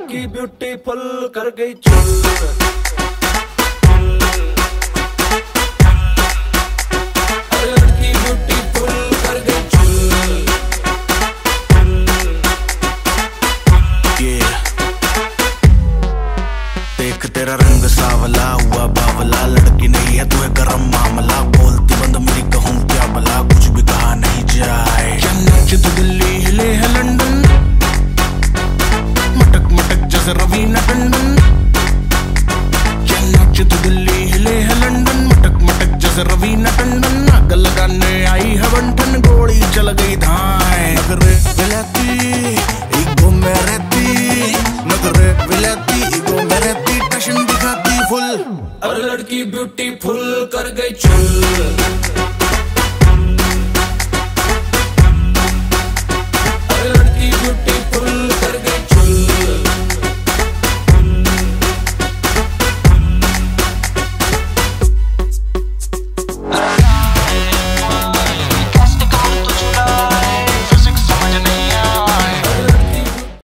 लड़की ब्यूटीफुल कर गई चुल। लड़की ब्यूटीफुल कर गई चुल। देख तेरा रंग सावला हुआ बावला, लड़की नहीं है तू है गरम मामला। बोलती बंद मेरी कहूँ क्या भला, कुछ भी कहा नहीं जाए। चेन्नई तो दिल्ली हिले है लंदन, मटक मटक जैसे रवीना टंडन। चेन्नई तो दिल्ली हिले है लंदन, मटक मटक जैसे रवीना टंडन। आग लगाने आई है बंठन, गोली चल गई धाए। नगरे विलाती ईगो में रहती, नगरे विलाती ईगो में रहती, टशन दिखाती फुल। और लड़की ब्यूटीफुल कर गई चुल।